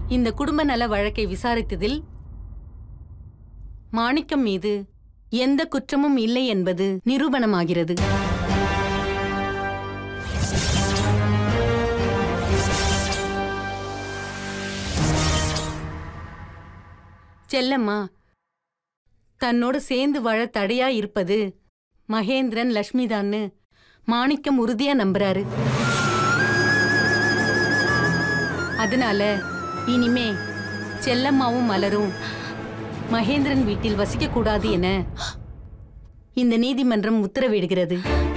இந்த குடும்ப நல வழக்கை விசாரித்ததில் மாணிக்கம் மீது எந்த குற்றமும் இல்லை என்பது நிரூபணமாகிறது. செல்லம்மா தன்னோடு சேர்ந்து வாழ தடையா இருப்பது மகேந்திரன் லட்சுமிதான்னு மாணிக்கம் உறுதியா நம்புறாரு. அதனால இனிமே செல்லம்மாவும் மலரும் மகேந்திரன் வீட்டில் வசிக்க கூடாது என இந்த நீதிமன்றம் உத்தரவிடுகிறது.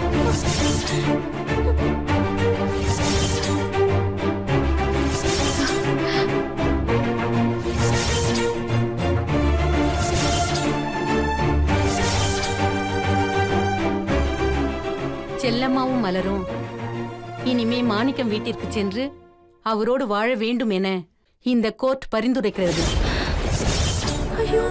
செல்லம்மாவும் மலரும் இனிமே மாணிக்கம் வீட்டிற்கு சென்று அவரோடு வாழ வேண்டும் என இந்த கோர்ட் பரிந்துரைக்கிறது. ஐயோ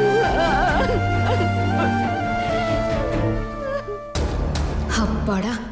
அப்பாடா